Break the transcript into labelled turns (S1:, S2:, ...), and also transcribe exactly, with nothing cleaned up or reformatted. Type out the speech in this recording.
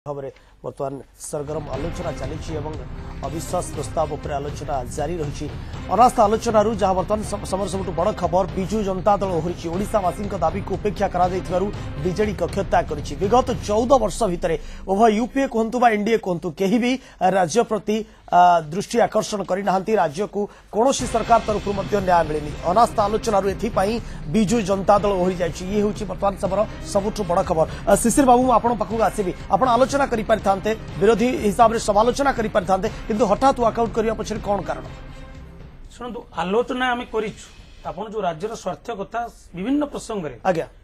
S1: भाव में बर्तमान सरगरम आलोचना चली अविश्वास प्रस्ताव उपर आलोचना जारी रही अनास्था आलोचना जहां बर्तमान समय सब बड़ खबर विजु जनता दल ओहरी ओडावासी दाबी को उपेक्षा बीजेडी कक्षत्याग कर विगत चौदह वर्ष भितर उभय यूपीए कहतु एनडीए कहतु कहीं भी राज्य प्रति दृष्टि आकर्षण करना राज्य को कौन सरकार तरफ न्याय मिलनी अनास्था आलोचना विजु जनता दल ओहरी जाइए ये हूँ बर्तमान समय सबुठ बड़ खबर। शिशिर बाबू आपण पाखक आसबि आपण आलोचना करि पारिथांते विरोधी हिसाब से समालोचना करि पारिथांते किंतु हठात वॉकआउट करिया पछरे कोन कारण
S2: शुणु आलोचना आम कर जो राज्यर स्वार्थ कथा विभिन्न प्रसंग
S1: आज्ञा